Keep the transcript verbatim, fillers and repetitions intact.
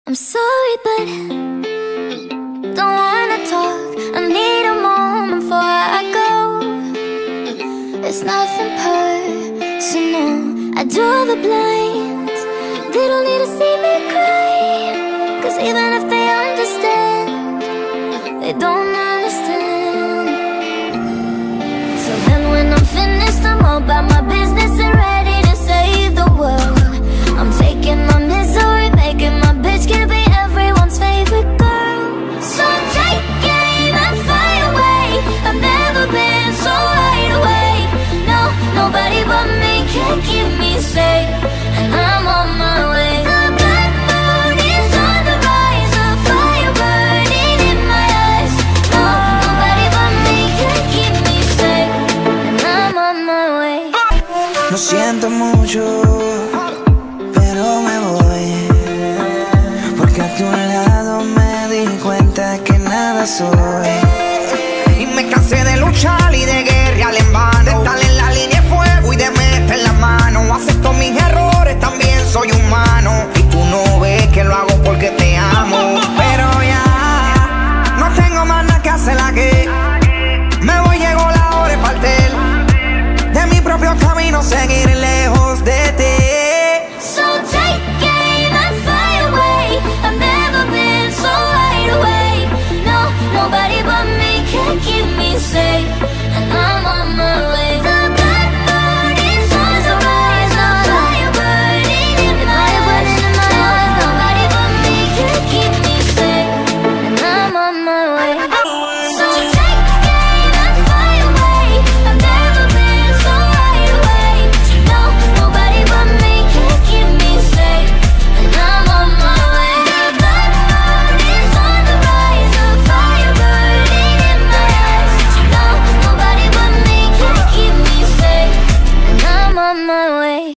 I'm sorry, but don't wanna talk. I need a moment before I go. It's nothing personal. I draw the blinds. They don't need to see me cry, 'cause even if they understand, they don't understand. So then when I'm finished, I'm all about my business and ready to save the world. I'm taking my misery, making my bitch can be everyone's favorite girl. So take aim and fly away. I've never been so wide awake. No, nobody but me can keep me safe, and I'm on my way. The black moon is on the rise, a fire burning in my eyes. No, nobody but me can keep me safe, and I'm on my way. Lo siento mucho, pero me voy, porque a tu lado me di cuenta que nada soy. Y me cansé de luchar y de guerra.